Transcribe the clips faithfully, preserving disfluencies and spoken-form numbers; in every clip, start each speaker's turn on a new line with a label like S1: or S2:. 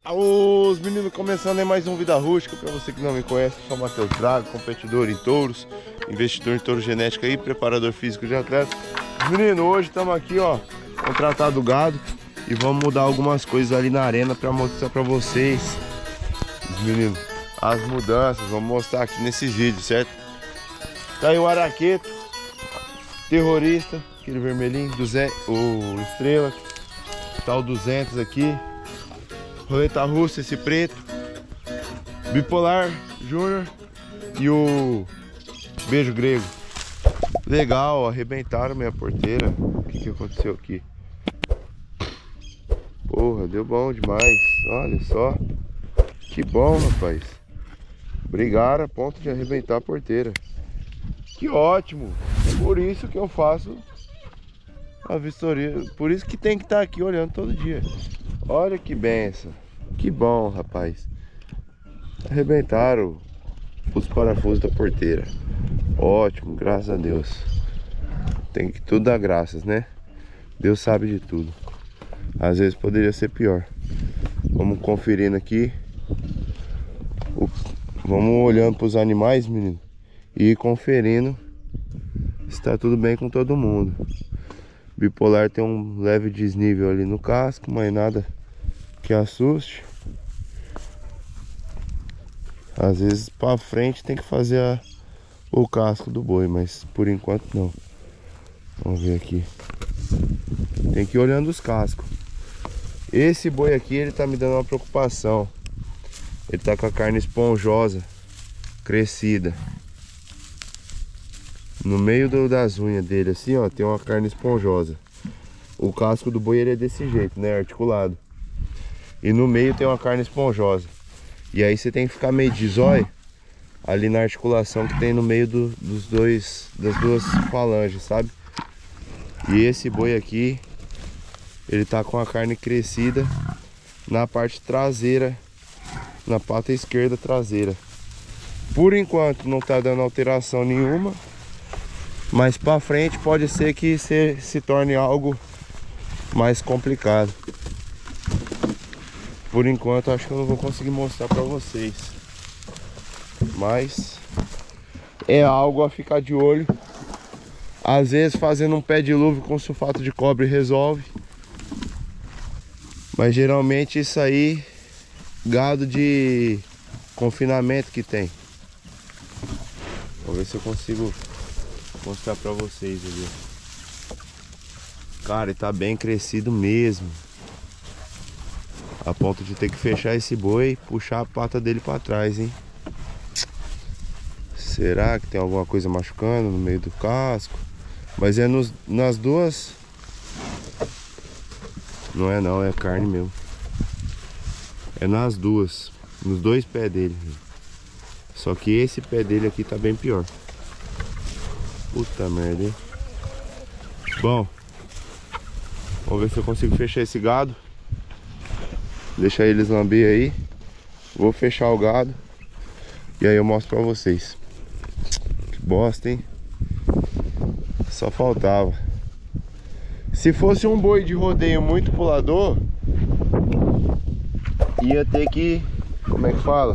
S1: Os meninos, começando aí mais um Vida Rústica. Para você que não me conhece, eu sou o Matheus Drago, competidor em touros, investidor em touro genética e preparador físico de atleta. Meninos, hoje estamos aqui, ó, contratado o gado e vamos mudar algumas coisas ali na arena para mostrar para vocês, os meninos, as mudanças. Vamos mostrar aqui nesses vídeos, certo? Tá aí o araqueto, terrorista, aquele vermelhinho, do Zé, o estrela, tá o duzentos aqui. Roleta russa, esse preto, bipolar júnior e o beijo grego. Legal, arrebentaram minha porteira. O que que aconteceu aqui? Porra, deu bom demais. Olha só, que bom, rapaz. Brigaram a ponto de arrebentar a porteira. Que ótimo. Por isso que eu faço a vistoria. Por isso que tem que estar aqui olhando todo dia. Olha que benção. Que bom, rapaz. Arrebentaram os parafusos da porteira. Ótimo, graças a Deus. Tem que tudo dar graças, né? Deus sabe de tudo. Às vezes poderia ser pior. Vamos conferindo aqui. Vamos olhando para os animais, menino, e conferindo se tá tudo bem com todo mundo. Bipolar tem um leve desnível ali no casco, mas nada que assuste. Às vezes para frente tem que fazer a, o casco do boi, mas por enquanto não. Vamos ver aqui. Tem que ir olhando os cascos. Esse boi aqui, ele tá me dando uma preocupação. Ele tá com a carne esponjosa, crescida. No meio do, das unhas dele assim, ó, tem uma carne esponjosa. O casco do boi ele é desse jeito, né, articulado. E no meio tem uma carne esponjosa. E aí você tem que ficar meio de zóio ali na articulação que tem no meio do, dos dois, das duas falanges, sabe? E esse boi aqui, ele tá com a carne crescida na parte traseira, na pata esquerda traseira. Por enquanto não tá dando alteração nenhuma, mas pra frente pode ser que se, se torne algo mais complicado. Por enquanto acho que eu não vou conseguir mostrar pra vocês, mas é algo a ficar de olho. Às vezes fazendo um pé de luva com sulfato de cobre resolve, mas geralmente isso aí, gado de confinamento que tem. Vou ver se eu consigo mostrar pra vocês ali. Cara, ele tá bem crescido mesmo, a ponto de ter que fechar esse boi e puxar a pata dele pra trás, hein? Será que tem alguma coisa machucando no meio do casco? Mas é nos, nas duas. Não é não, é carne mesmo. É nas duas, nos dois pés dele. Só que esse pé dele aqui tá bem pior. Puta merda, hein? Bom, vamos ver se eu consigo fechar esse gado. Deixa eles lamber aí. Vou fechar o gado e aí eu mostro pra vocês. Que bosta, hein? Só faltava. Se fosse um boi de rodeio muito pulador, ia ter que... Como é que fala?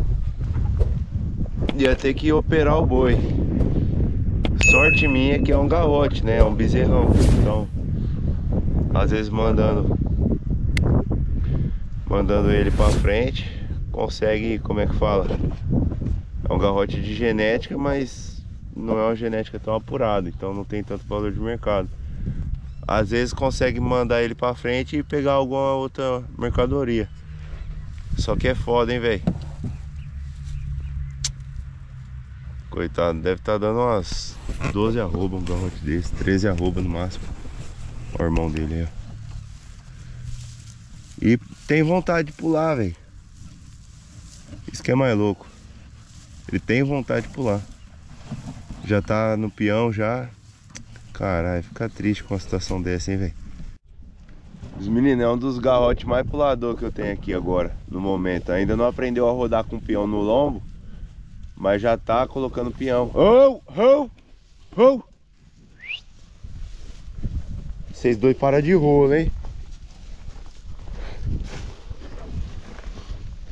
S1: Ia ter que operar o boi. Sorte minha que é um garrote, né? É um bezerrão. Então, às vezes mandando Mandando ele pra frente, consegue, como é que fala? É um garrote de genética, mas não é uma genética tão apurada, então não tem tanto valor de mercado. Às vezes consegue mandar ele pra frente e pegar alguma outra mercadoria. Só que é foda, hein, velho? Coitado, deve estar dando umas doze arroba um garrote desse, treze arroba no máximo. O irmão dele aí, ó. E tem vontade de pular, velho. Isso que é mais louco. Ele tem vontade de pular. Já tá no peão já. Caralho, fica triste com uma situação dessa, hein, velho. Os meninos, é um dos garrotes mais pulador que eu tenho aqui agora, no momento. Ainda não aprendeu a rodar com peão no lombo, mas já tá colocando peão. Oh, oh, oh. Vocês dois param de rolo, hein?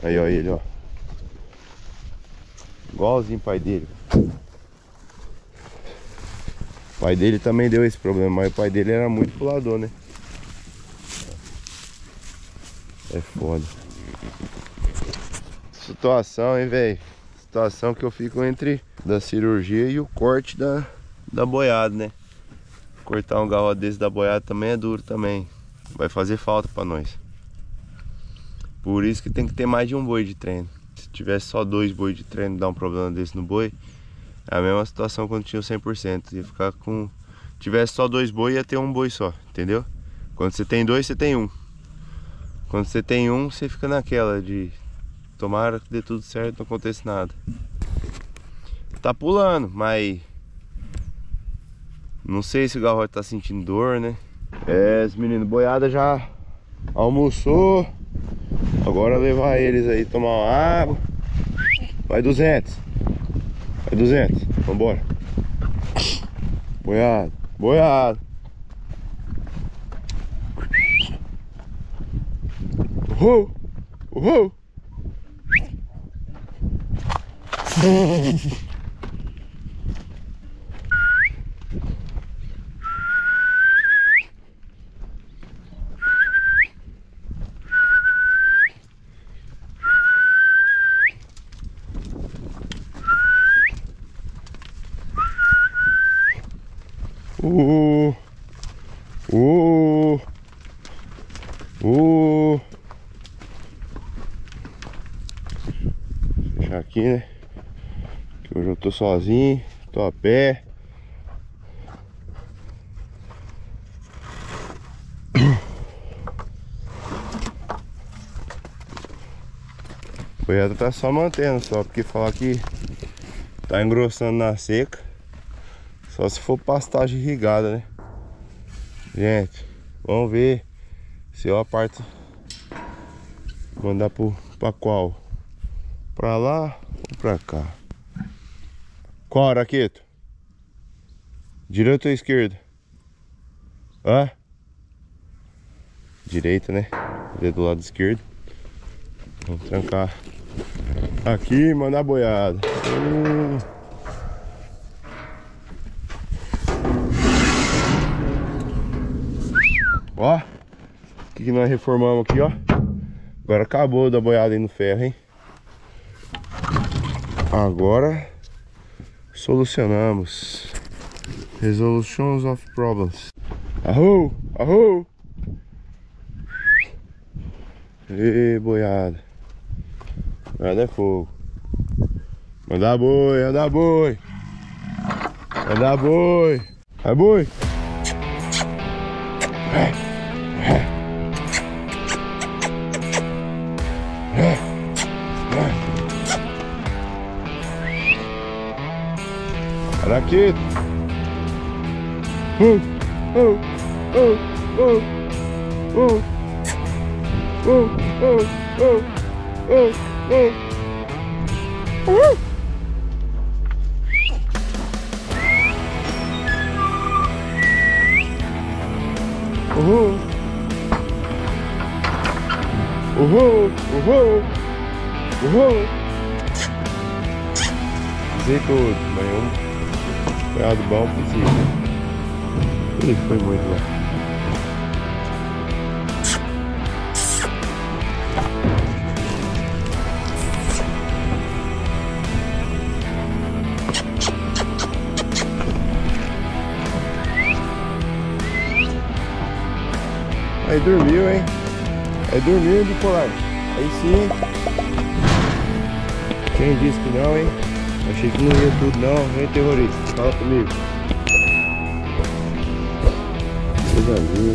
S1: Aí, ó, ele, ó. Igualzinho o pai dele. O pai dele também deu esse problema, mas o pai dele era muito pulador, né? É foda. Situação, hein, velho? Situação que eu fico entre da cirurgia e o corte da, da boiada, né? Cortar um garrote desse da boiada também é duro também. Vai fazer falta pra nós. Por isso que tem que ter mais de um boi de treino. Se tivesse só dois boi de treino, dar um problema desse no boi, é a mesma situação quando tinha o cem por cento. Ia ficar com... Tivesse só dois boi, ia ter um boi só, entendeu? Quando você tem dois, você tem um. Quando você tem um, você fica naquela de... Tomara que dê tudo certo, não aconteça nada. Tá pulando, mas... Não sei se o garrote tá sentindo dor, né? É, os meninos, boiada já almoçou. Agora levar eles aí tomar uma água. Vai duzentos. Vai duzentos. Vambora. Boiada, boiada. Uhul, uhul. Uh, uh, uh. Vou fechar aqui, né? Que hoje eu tô sozinho, tô a pé. O boiada tá só mantendo, só porque falar que tá engrossando na seca. Só se for pastagem irrigada, né? Gente, vamos ver se eu aparto. Mandar pro, pra qual? Pra lá ou pra cá? Qual, Araqueto? Direita ou esquerda? Hã? Direita, né? Dedo do lado esquerdo. Vamos trancar aqui, mandar a boiada. Hum. Ó, o que, que nós reformamos aqui, ó. Agora acabou da boiada aí no ferro, hein? Agora solucionamos. Resolutions of problems. Arrou, arrou. E boiada. Boiada é fogo. Andar boi, andar boi. Andar boi. Vai boi. Araqueto. Uh, uh, uh, uh, uh, uh, uh, uh, uh, uh. Uh. Uhul. Uhul, uhul, uhul. Usei tudo, mas um punhado bom possível. Ih, foi muito lá. Aí dormiu, hein? Aí dormiu, bipolar. Aí sim. Quem disse que não, hein? Achei que não ia tudo não, vem terrorista. Fala comigo. Coisa linda.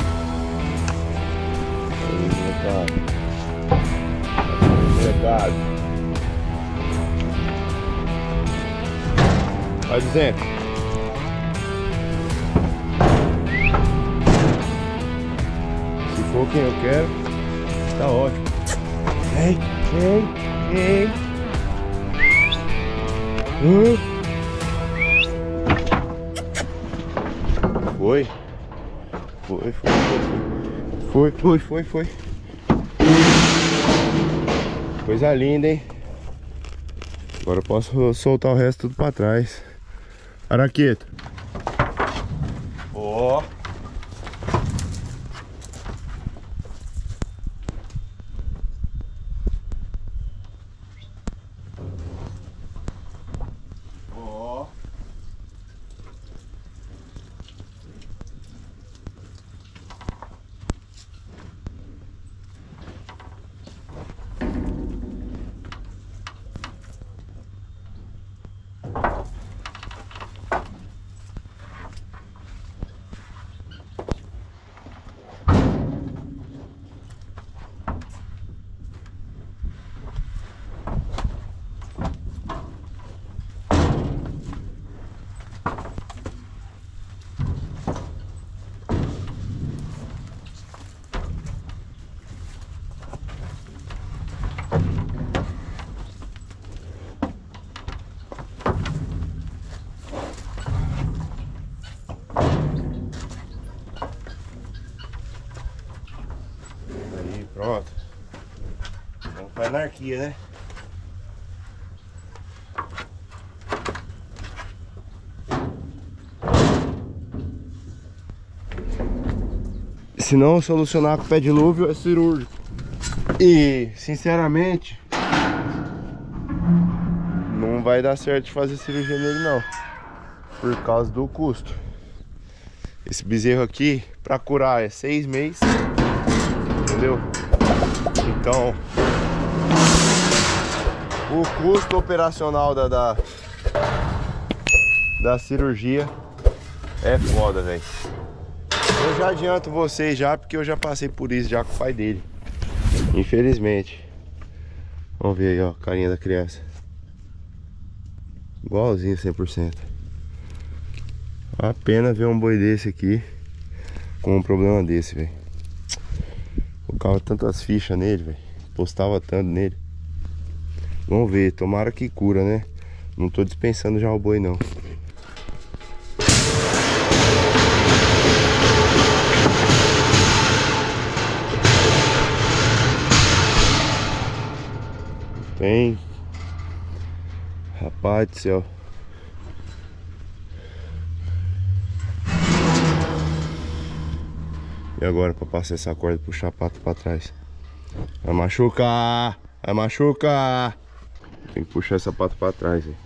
S1: Aí, molecada. Molecada. Vai duzentos. Quem eu quero, tá ótimo. Ei, ei, ei. Uh. Foi. Foi, foi, foi. Foi, foi, foi, foi. Coisa linda, hein? Agora eu posso soltar o resto tudo pra trás. Araqueta. Ó. Ó. Pronto. Vamos pra anarquia, né? Se não solucionar com o pé dilúvio é cirúrgico. E, sinceramente, não vai dar certo de fazer cirurgia nele não, por causa do custo. Esse bezerro aqui, pra curar, é seis meses. Entendeu? Então, o custo operacional da, da, da cirurgia é foda, velho. Eu já adianto vocês já, porque eu já passei por isso já com o pai dele. Infelizmente. Vamos ver aí, ó, carinha da criança. Igualzinho cem por cento. A pena ver um boi desse aqui com um problema desse, velho. Colocava tantas fichas nele, velho. Postava tanto nele. Vamos ver, tomara que cura, né? Não tô dispensando já o boi, não. Tem. Rapaz do céu. E agora pra passar essa corda e puxar a pata pra trás? Vai machucar! Vai machucar! Tem que puxar essa pata pra trás, véio.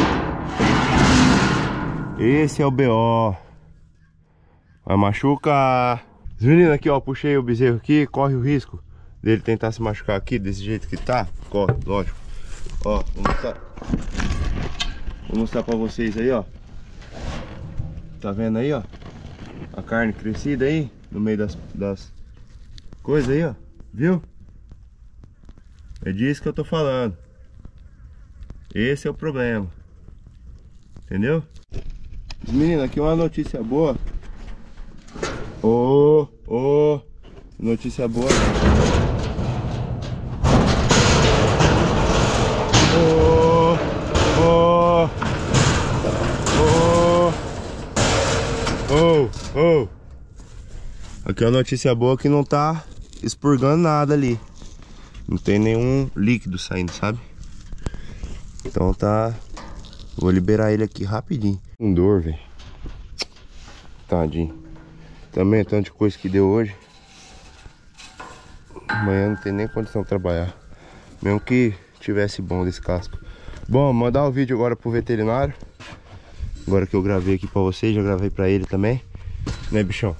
S1: Esse é o B O. Vai machucar! Meninos, aqui ó, puxei o bezerro aqui. Corre o risco dele tentar se machucar aqui, desse jeito que tá. Corre, lógico. Ó, vou mostrar. Vou mostrar pra vocês aí, ó. Tá vendo aí, ó? A carne crescida aí no meio das, das coisas aí, ó. Viu? É disso que eu tô falando. Esse é o problema. Entendeu? Menina, aqui uma notícia boa. Ô, oh, ô, oh, notícia boa. Ô, ô, ô, ô, ô. Aqui é uma notícia boa que não tá expurgando nada ali. Não tem nenhum líquido saindo, sabe? Então tá. Vou liberar ele aqui rapidinho. Com dor, velho. Tadinho. Também é tanto de coisa que deu hoje. Amanhã não tem nem condição de trabalhar. Mesmo que tivesse bom desse casco. Bom, mandar o vídeo agora pro veterinário. Agora que eu gravei aqui pra vocês, já gravei pra ele também. Né, bichão?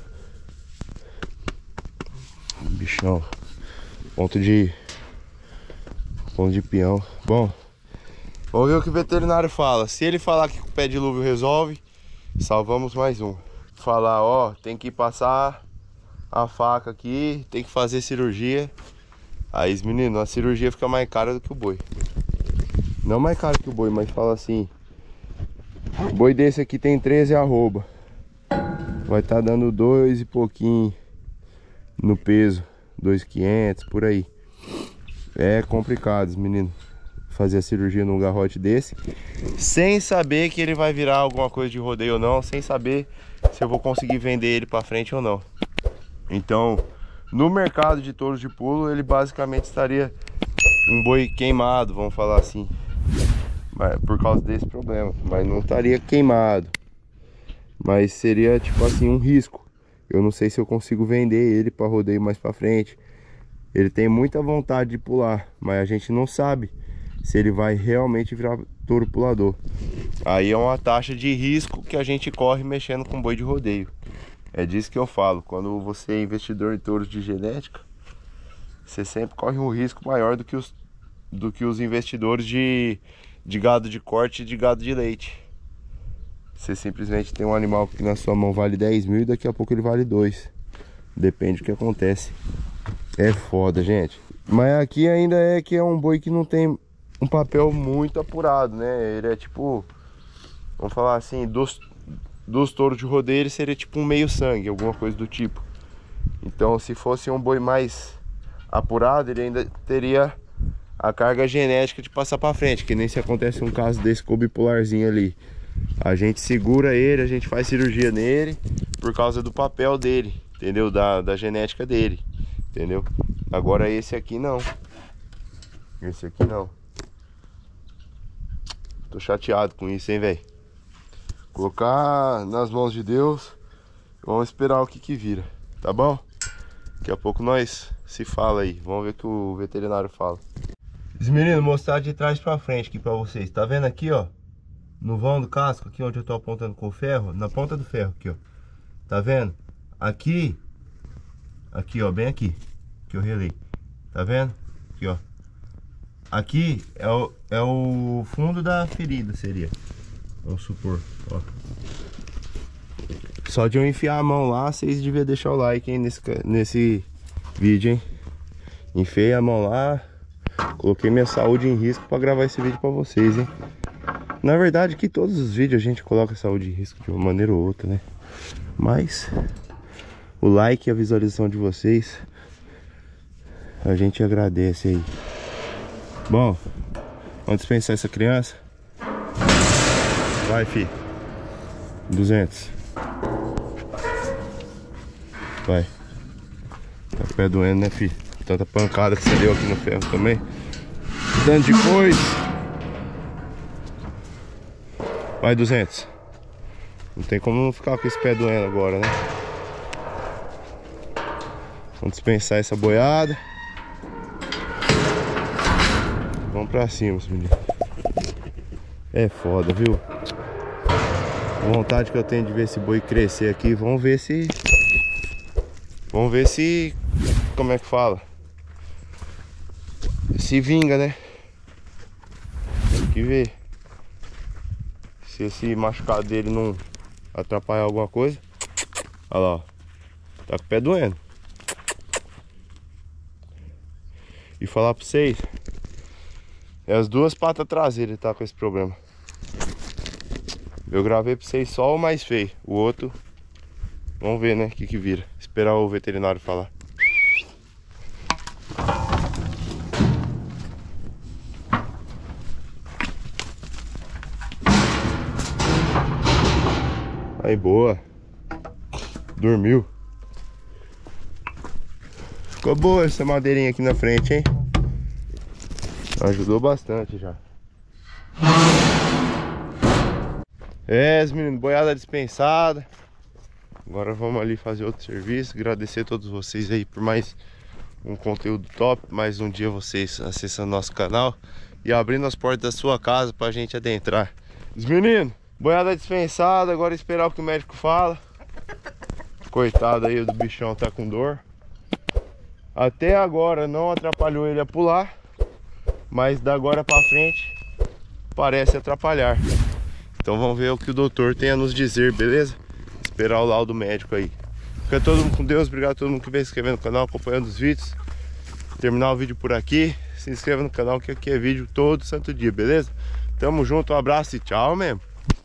S1: Bichão. Ponto de... Ponto de peão. Bom, vamos ver o que o veterinário fala. Se ele falar que o pé dilúvio resolve, salvamos mais um. Falar, ó, tem que passar a faca aqui, tem que fazer cirurgia. Aí, menino, a cirurgia fica mais cara do que o boi. Não mais caro que o boi, mas fala assim: o boi desse aqui tem treze arroba. Vai estar tá dando dois e pouquinho no peso, dois mil e quinhentos, por aí. É complicado, menino, fazer a cirurgia num garrote desse, sem saber que ele vai virar alguma coisa de rodeio ou não, sem saber se eu vou conseguir vender ele pra frente ou não. Então, no mercado de touros de pulo, ele basicamente estaria um boi queimado, vamos falar assim, mas, por causa desse problema. Mas não estaria queimado, mas seria tipo assim um risco. Eu não sei se eu consigo vender ele para rodeio mais para frente. Ele tem muita vontade de pular, mas a gente não sabe se ele vai realmente virar touro pulador. Aí é uma taxa de risco que a gente corre mexendo com boi de rodeio. É disso que eu falo. Quando você é investidor em touros de genética, você sempre corre um risco maior do que os, do que os investidores de, de gado de corte e de gado de leite. Você simplesmente tem um animal que na sua mão vale dez mil e daqui a pouco ele vale dois. Depende do que acontece. É foda, gente. Mas aqui ainda é que é um boi que não tem um papel muito apurado, né? Ele é tipo, vamos falar assim, dos, dos touros de rodeio ele seria tipo um meio sangue, alguma coisa do tipo. Então se fosse um boi mais apurado, ele ainda teria a carga genética de passar pra frente. Que nem se acontece um caso desse com o bipolarzinho ali. A gente segura ele, a gente faz cirurgia nele por causa do papel dele, entendeu? Da, da genética dele, entendeu? Agora esse aqui não. Esse aqui não. Tô chateado com isso, hein, velho. Colocar nas mãos de Deus. Vamos esperar o que que vira, tá bom? Daqui a pouco nós se fala aí. Vamos ver o que o veterinário fala. Esse menino, mostrar de trás pra frente aqui pra vocês. Tá vendo aqui, ó? No vão do casco, aqui onde eu tô apontando com o ferro. Na ponta do ferro aqui, ó. Tá vendo? Aqui. Aqui, ó, bem aqui. Que eu relei. Tá vendo? Aqui, ó. Aqui é o, é o fundo da ferida, seria. Vamos supor, ó. Só de eu enfiar a mão lá, vocês deviam deixar o like, hein, nesse, nesse vídeo, hein. Enfiei a mão lá. Coloquei minha saúde em risco pra gravar esse vídeo pra vocês, hein. Na verdade que todos os vídeos a gente coloca a saúde em risco de uma maneira ou outra, né. Mas o like e a visualização de vocês a gente agradece aí. Bom, vamos dispensar essa criança. Vai, fi. duzentos. Vai. Tá o pé doendo, né, fi? Tanta pancada que você deu aqui no ferro também. Tanto de coisa. Vai, duzentos. Não tem como não ficar com esse pé doendo agora, né? Vamos dispensar essa boiada. Vamos pra cima, menino. É foda, viu? A vontade que eu tenho de ver esse boi crescer aqui. Vamos ver se... Vamos ver se... Como é que fala? Se vinga, né? Tem que ver. Se esse machucado dele não atrapalhar alguma coisa. Olha lá, ó. Tá com o pé doendo. E falar pra vocês, é as duas patas traseiras que tá com esse problema. Eu gravei pra vocês só o mais feio. O outro, vamos ver, né, o que que vira. Esperar o veterinário falar. Aí, boa. Dormiu. Ficou boa essa madeirinha aqui na frente, hein? Ajudou bastante já. É, menino, boiada dispensada. Agora vamos ali fazer outro serviço. Agradecer a todos vocês aí por mais um conteúdo top. Mais um dia vocês acessando nosso canal e abrindo as portas da sua casa pra gente adentrar. Os meninos, boiada dispensada. Agora esperar o que o médico fala. Coitado aí do bichão, tá com dor. Até agora não atrapalhou ele a pular, mas da agora pra frente parece atrapalhar. Então vamos ver o que o doutor tem a nos dizer, beleza? Esperar o laudo médico aí. Fica todo mundo com Deus, obrigado a todo mundo que vem se inscrevendo no canal, acompanhando os vídeos. Terminar o vídeo por aqui. Se inscreva no canal que aqui é vídeo todo santo dia, beleza? Tamo junto, um abraço e tchau mesmo.